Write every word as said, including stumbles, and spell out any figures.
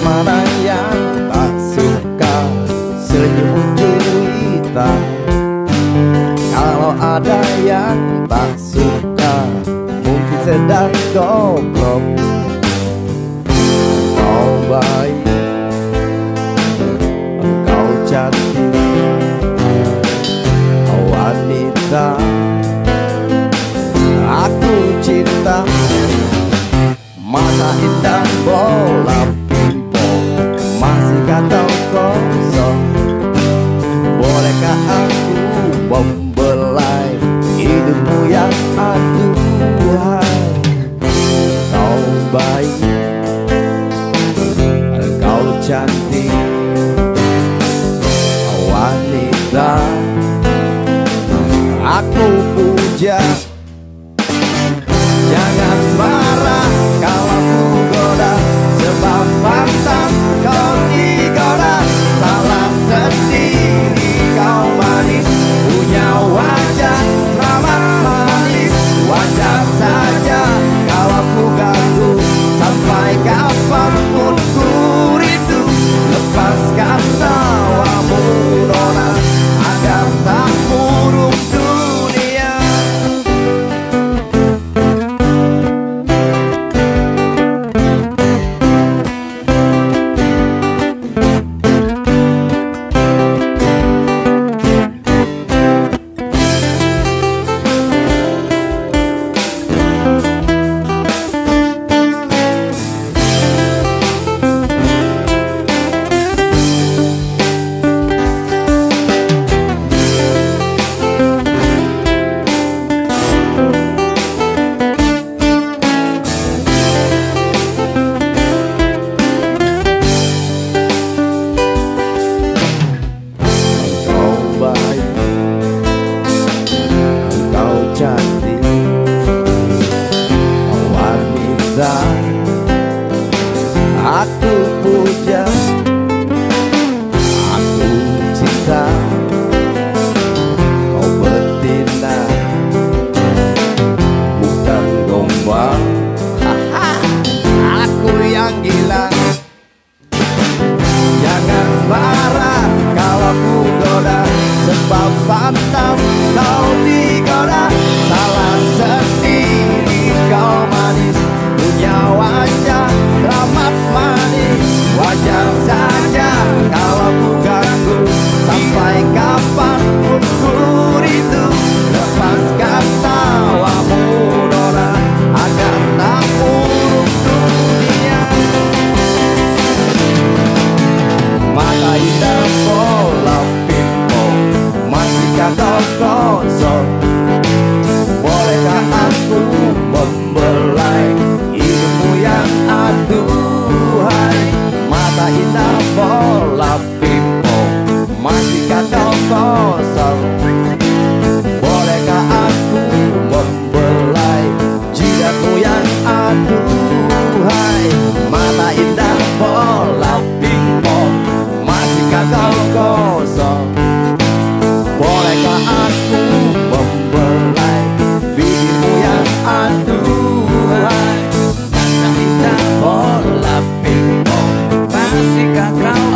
mana yang tak suka senyum cerita? Kalau ada yang tak suka, mungkin sedang goblok. Kau baik, engkau cantik, wanita aku cinta. Mata indah bola pimpong, masihkah kau kosong? Bolehkah aku membelai hidupmu yang aduhai? Kau baik, kau cantik, wanita aku puja. Jangan marah kalau aku goda, sebab pantas kau digoda. Salah sendiri kau manis, punya wajah ramah manis. Wajar saja kalau aku ganggu, sampai kapanpun ku rindu. Lepaskan tawamu nona, agar tak murung dunia. Cantik, wanita aku puja, aku cinta. Kau betina, bukan gombal. Aku yang gila. Jangan marah kalau ku goda, sebab pantas kau digoda. Salah sendiri kau manis, punya wajah ramah manis. Wajar saja kalau ku ganggu, sampai kapanpun ku rindu. Lepaskan tawamu nona, agar tak murung dunia. Mata indah bola pimpong, masihkah kau kosong? Bolehkah aku membelai hidupmu yang aduhai? Mata indah bola pimpong, masihkah kau kosong? Bolehkah aku membelai jidatmu yang aduhai? Mata indah bola pimpong, masihkah kau kosong? Bolehkah aku membelai bibirmu yang aduhai? Mata indah bola pimpong, masihkah kau